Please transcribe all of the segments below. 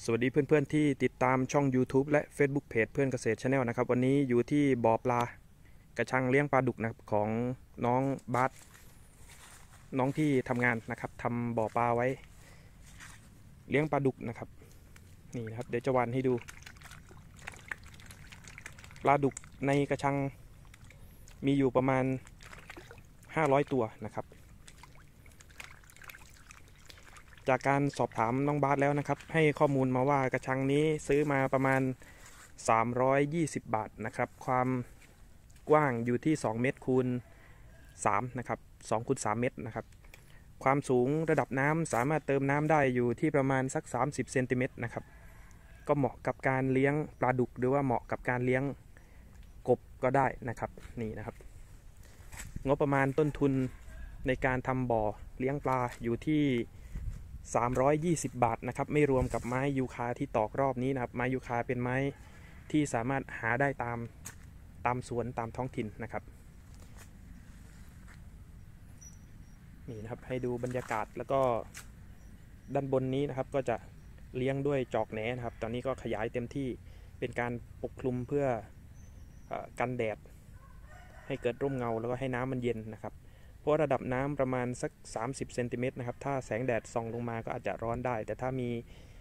สวัสดีเพื่อนๆที่ติดตามช่อง YouTube และ Facebook Page เพื่อนเกษตร Channel นะครับวันนี้อยู่ที่บ่อปลากระชังเลี้ยงปลาดุกนะครับของน้องบาสน้องที่ทำงานนะครับทำบ่อปลาไว้เลี้ยงปลาดุกนะครับนี่นะครับเดี๋ยวจะวานให้ดูปลาดุกในกระชังมีอยู่ประมาณ500ตัวนะครับจากการสอบถามน้องบาสแล้วนะครับให้ข้อมูลมาว่ากระชังนี้ซื้อมาประมาณ320 บาทนะครับความกว้างอยู่ที่2เมตรคูณ3นะครับ2คูณ3เมตรนะครับความสูงระดับน้ำสามารถเติมน้ำได้อยู่ที่ประมาณสัก30เซนติเมตรนะครับก็เหมาะกับการเลี้ยงปลาดุกหรือว่าเหมาะกับการเลี้ยงกบก็ได้นะครับนี่นะครับงบประมาณต้นทุนในการทำบ่อเลี้ยงปลาอยู่ที่320 บาทนะครับไม่รวมกับไม้ยูคาที่ตอกรอบนี้นะครับไม้ยูคาเป็นไม้ที่สามารถหาได้ตามสวนตามท้องถิ่นนะครับนี่นะครับให้ดูบรรยากาศแล้วก็ด้านบนนี้นะครับก็จะเลี้ยงด้วยจอกแหนนะครับตอนนี้ก็ขยายเต็มที่เป็นการปกคลุมเพื่อกันแดดให้เกิดร่มเงาแล้วก็ให้น้ำมันเย็นนะครับเพราะระดับน้ำประมาณสัก30เซนติเมตรนะครับถ้าแสงแดดส่องลงมาก็อาจจะร้อนได้แต่ถ้ามี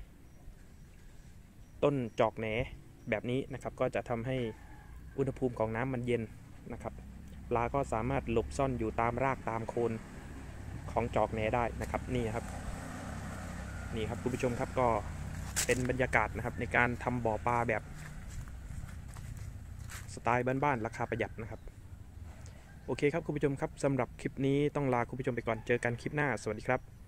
ต้นจอกแหนแบบนี้นะครับก็จะทำให้อุณหภูมิของน้ำมันเย็นนะครับปลาก็สามารถหลบซ่อนอยู่ตามรากตามโคนของจอกแหนได้นะครับนี่ครับคุณผู้ชมครับก็เป็นบรรยากาศนะครับในการทำบ่อปลาแบบสไตล์บ้านๆราคาประหยัดนะครับโอเคครับคุณผู้ชมครับสำหรับคลิปนี้ต้องลาคุณผู้ชมไปก่อนเจอกันคลิปหน้าสวัสดีครับ